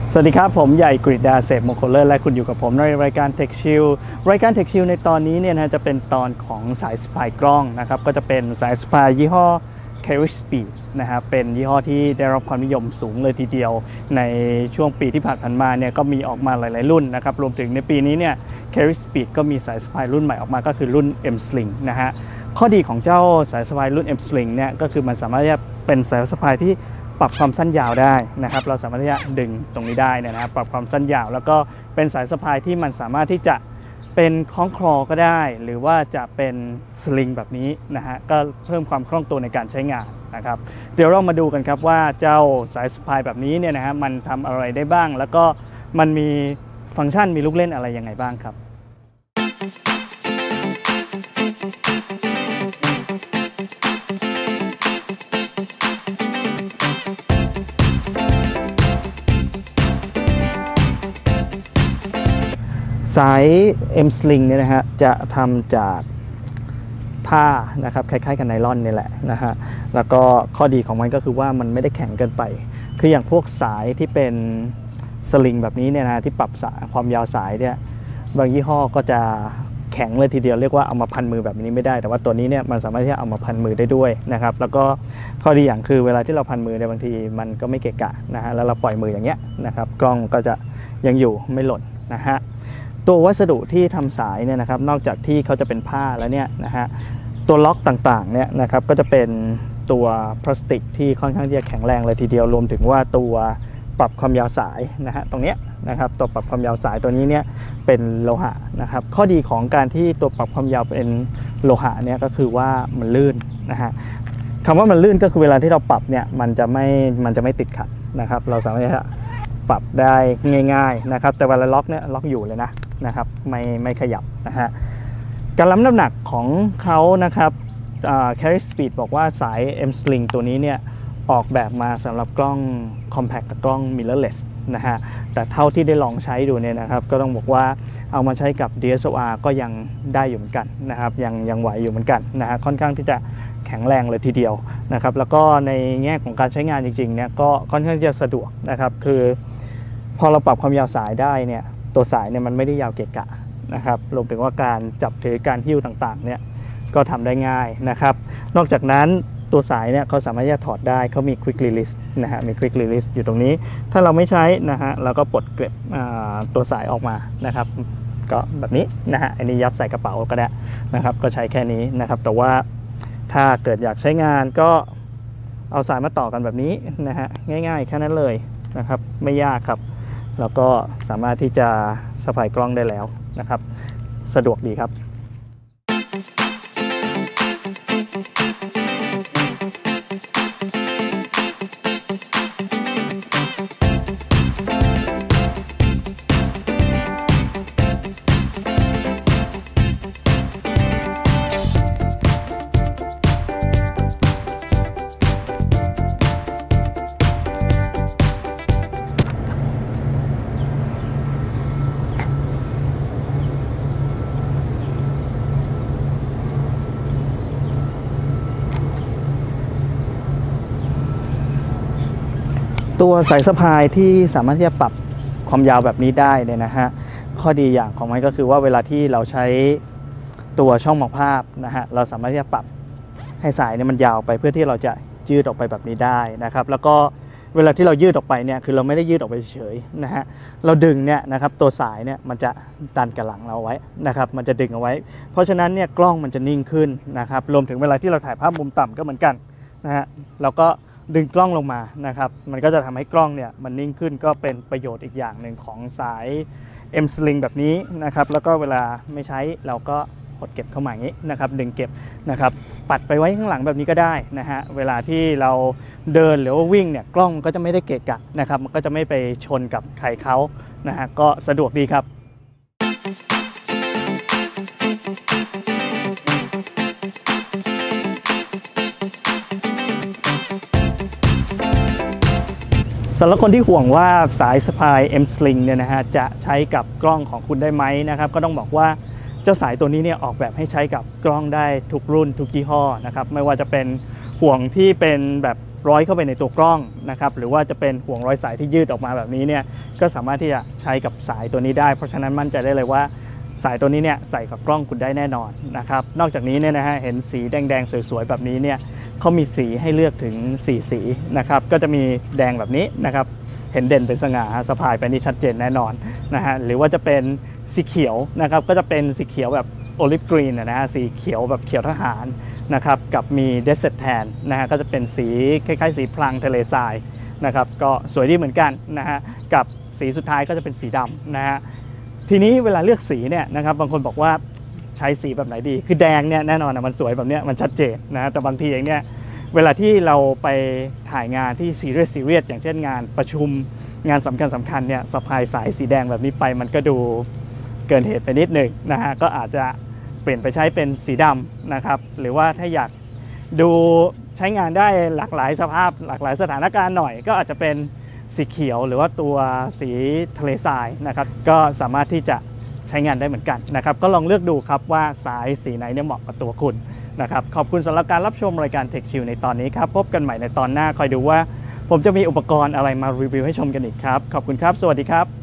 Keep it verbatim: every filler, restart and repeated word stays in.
สวัสดีครับผมใหญ่กฤษดาเสพมงคลเลิศและคุณอยู่กับผมในรายการ Tech Chill รายการ Tech Chill ในตอนนี้เนี่ยนะจะเป็นตอนของสายสะพายกล้องนะครับก็จะเป็นสายสะพายยี่ห้อ Carry Speed นะครับเป็นยี่ห้อที่ได้รับความนิยมสูงเลยทีเดียวในช่วงปีที่ผ่านมาเนี่ยก็มีออกมาหลายๆรุ่นนะครับรวมถึงในปีนี้เนี่ย Carry Speed ก็มีสายสะพายรุ่นใหม่ออกมาก็คือรุ่น M Sling นะฮะข้อดีของเจ้าสายสะพายรุ่น M Sling เนี่ยก็คือมันสามารถจะเป็นสายสะพายที่ปรับความสั้นยาวได้นะครับเราสามารถที่จะดึงตรงนี้ได้นะครับปรับความสั้นยาวแล้วก็เป็นสายสะพายที่มันสามารถที่จะเป็นคล้องคลอก็ได้หรือว่าจะเป็นสลิงแบบนี้นะฮะก็เพิ่มความคล่องตัวในการใช้งานนะครับเดี๋ยวเรามาดูกันครับว่าเจ้าสายสะพายแบบนี้เนี่ยนะฮะมันทำอะไรได้บ้างแล้วก็มันมีฟังก์ชันมีลูกเล่นอะไรยังไงบ้างครับสาย M Sling เนี่ยนะฮะจะทำจากผ้านะครับคล้ายๆกับไนล่อนนี่แหละนะฮะแล้วก็ข้อดีของมันก็คือว่ามันไม่ได้แข็งเกินไปคืออย่างพวกสายที่เป็นสลิงแบบนี้เนี่ยนะที่ปรับสายความยาวสายเนี่ยบางยี่ห้อก็จะแข็งเลยทีเดียวเรียกว่าเอามาพันมือแบบนี้ไม่ได้แต่ว่าตัวนี้เนี่ยมันสามารถที่จะเอามาพันมือได้ด้วยนะครับแล้วก็ข้อดีอย่างคือเวลาที่เราพันมือในบางทีมันก็ไม่เกะกะนะฮะแล้วเราปล่อยมืออย่างเงี้ยนะครับกล้องก็จะยังอยู่ไม่หล่นนะฮะตัววัสดุที่ทำสายเนี่ยนะครับนอกจากที่เขาจะเป็นผ้าแล้วเนี่ยนะฮะตัวล็อกต่างๆเนี่ยนะครับก็จะเป็นตัวพลาสติกที่ค่อนข้างที่จะแข็งแรงเลยทีเดียวรวมถึงว่าตัวปรับความยาวสายนะฮะตรงเนี้ยนะครับตัวปรับความยาวสายตัวนี้เนี่ยเป็นโลหะนะครับข้อดีของการที่ตัวปรับความยาวเป็นโลหะเนี่ยก็คือว่ามันลื่นนะฮะคำว่ามันลื่นก็คือเวลาที่เราปรับเนี่ยมันจะไม่มันจะไม่ติดขัดนะครับเราสามารถที่จะปรับได้ง่ายๆนะครับแต่เวลาล็อกเนี่ยล็อกอยู่เลยนะนะครับไม่ไม่ขยับนะฮะการรับน้ำหนักของเขานะครับ Carry Speed บอกว่าสาย M Sling ตัวนี้เนี่ยออกแบบมาสำหรับกล้อง Compact กับกล้อง Mirrorless นะฮะแต่เท่าที่ได้ลองใช้ดูเนี่ยนะครับก็ต้องบอกว่าเอามาใช้กับ ดี เอส แอล อาร์ ก็ยังได้อยู่เหมือนกันนะครับยังยังไหวอยู่เหมือนกันนะฮะค่อนข้างที่จะแข็งแรงเลยทีเดียวนะครับแล้วก็ในแง่ของการใช้งานจริงๆเนี่ยก็ค่อนข้างจะสะดวกนะครับคือพอเราปรับความยาวสายได้เนี่ยตัวสายเนี่ยมันไม่ได้ยาวเกะกะนะครับรวมถึงว่าการจับถือการหิ้วต่างๆเนี่ยก็ทำได้ง่ายนะครับนอกจากนั้นตัวสายเนี่ยเขาสามารถที่จะถอดได้เขามี Quick Release นะฮะมี Quick Release อยู่ตรงนี้ถ้าเราไม่ใช้นะฮะเราก็ปลดเก็บตัวสายออกมานะครับก็แบบนี้นะฮะอันนี้ยัดใส่กระเป๋าก็ได้นะครับก็ใช้แค่นี้นะครับแต่ว่าถ้าเกิดอยากใช้งานก็เอาสายมาต่อกันแบบนี้นะฮะง่ายๆแค่นั้นเลยนะครับไม่ยากครับแล้วก็สามารถที่จะสะพายกล้องได้แล้วนะครับสะดวกดีครับตัวสายสะพายที่สามารถที่จะปรับความยาวแบบนี้ได้เนี่ยนะฮะข้อดีอย่างของมันก็คือว่าเวลาที่เราใช้ตัวช่องมองภาพนะฮะเราสามารถที่จะปรับให้สายเนี่ยมันยาวไปเพื่อที่เราจะยืดออกไปแบบนี้ได้นะครับแล้วก็เวลาที่เรายืดออกไปเนี่ยคือเราไม่ได้ยืดออกไปเฉยๆนะฮะเราดึงเนี่ยนะครับตัวสายเนี่ยมันจะดันกับหลังเราไว้นะครับมันจะดึงเอาไว้เพราะฉะนั้นเนี่ยกล้องมันจะนิ่งขึ้นนะครับรวมถึงเวลาที่เราถ่ายภาพมุมต่ำก็เหมือนกันนะฮะเราก็ดึงกล้องลงมานะครับมันก็จะทำให้กล้องเนี่ยมันนิ่งขึ้นก็เป็นประโยชน์อีกอย่างหนึ่งของสาย M Sling แบบนี้นะครับแล้วก็เวลาไม่ใช้เราก็กดเก็บเข้ามาอย่างนี้นะครับดึงเก็บนะครับปัดไปไว้ข้างหลังแบบนี้ก็ได้นะฮะเวลาที่เราเดินหรือว่าวิ่งเนี่ยกล้องก็จะไม่ได้เกะกะนะครับมันก็จะไม่ไปชนกับใครเขานะฮะก็สะดวกดีครับสำหรับคนที่ห่วงว่าสายสะพาย M Sling เนี่ยนะฮะจะใช้กับกล้องของคุณได้ไหมนะครับก็ต้องบอกว่าเจ้าสายตัวนี้เนี่ยออกแบบให้ใช้กับกล้องได้ทุกรุ่นทุกยี่ห้อนะครับไม่ว่าจะเป็นห่วงที่เป็นแบบร้อยเข้าไปในตัวกล้องนะครับหรือว่าจะเป็นห่วงร้อยสายที่ยืดออกมาแบบนี้เนี่ยก็สามารถที่จะใช้กับสายตัวนี้ได้เพราะฉะนั้นมั่นใจได้เลยว่าสายตัวนี้เนี่ยใส่กับกล้องคุณได้แน่นอนนะครับนอกจากนี้เนี่ยนะฮะเห็นสีแดงๆสวยๆแบบนี้เนี่ยเขามีสีให้เลือกถึงสี่สีนะครับก็จะมีแดงแบบนี้นะครับเห็นเด่นเป็นสง่าสะพายไปนี่ชัดเจนแน่นอนนะฮะหรือว่าจะเป็นสีเขียวนะครับก็จะเป็นสีเขียวแบบโอลิฟกรีนนะฮะสีเขียวแบบเขียวทหารนะครับกับมีเดสเซตแทนนะฮะก็จะเป็นสีคล้ายๆสีพลังทะเลทรายนะครับก็สวยดีเหมือนกันนะฮะกับสีสุดท้ายก็จะเป็นสีดำนะฮะทีนี้เวลาเลือกสีเนี่ยนะครับบางคนบอกว่าใช้สีแบบไหนดีคือแดงเนี่ยแน่นอนนะมันสวยแบบเนี้ยมันชัดเจนนะแต่บางทีเองเนี่ยเวลาที่เราไปถ่ายงานที่ซีเรียสซีเรียสอย่างเช่นงานประชุมงานสำคัญสำคัญเนี่ยสะพายสายสีแดงแบบนี้ไปมันก็ดูเกินเหตุไปนิดหนึ่งนะฮะก็อาจจะเปลี่ยนไปใช้เป็นสีดำนะครับหรือว่าถ้าอยากดูใช้งานได้หลากหลายสภาพหลากหลายสถานการณ์หน่อยก็อาจจะเป็นสีเขียวหรือว่าตัวสีทะเลทรายนะครับก็สามารถที่จะใช้งานได้เหมือนกันนะครับก็ลองเลือกดูครับว่าสายสีไหนเนี่ยเหมาะกับตัวคุณนะครับขอบคุณสำหรับการรับชมรายการ Tech Chill ในตอนนี้ครับพบกันใหม่ในตอนหน้าคอยดูว่าผมจะมีอุปกรณ์อะไรมารีวิวให้ชมกันอีกครับขอบคุณครับสวัสดีครับ